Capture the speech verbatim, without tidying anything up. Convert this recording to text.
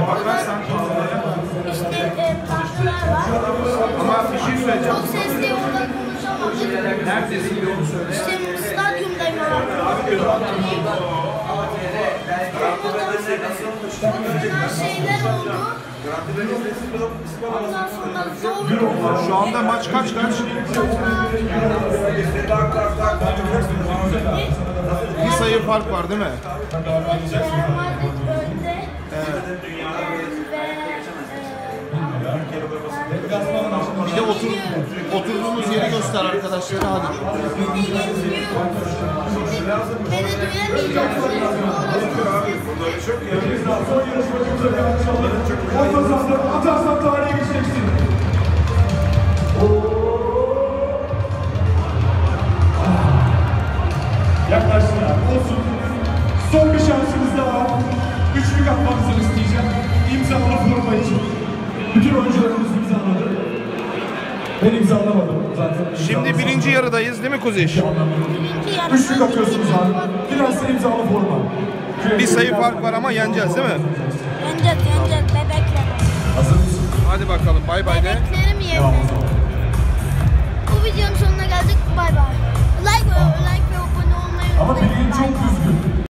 bakarsan İşte e, tahtalar var. ama bir şey söyleyeceğim. Çok sesli orada konuşamadım. Neredesin bir onu söyle. İşte stadyumdayım abi. Çok fena şeyler oldu. Ondan sonra zor. Şu anda maç kaç kaç? Bir sayı fark var değil mi? Evet, Real Madrid önde. Evet. Ve Bir de otur, oturduğumuz yeri göster arkadaşlara hadi. beni yeniliyor. Beni duyamayacaksınız. Atarsan, atarsan tarihe geçeceksin. Yaklaşsın abi, olsun. Son bir şansımız daha var. Üçlük atmamızı isteyeceğim. İmzalı forma için. Bütün oyuncularımız imzaladı. Ben imzalamadım zaten. Şimdi birinci yarıdayız değil mi Kuziş? Üçlük atıyorsunuz abi. Dilerse imzalı forma. Bir sayı fark var ama yeneceğiz değil mi? Yenecek, yenecek bebekler. Hazır mısın? Hadi bakalım bay bay de. Bebeklerim yerine. Bu videonun sonuna geldik. Bay bay. Like ve like ve abone olmayı Ama unutmayın. bilgin çok düzgün.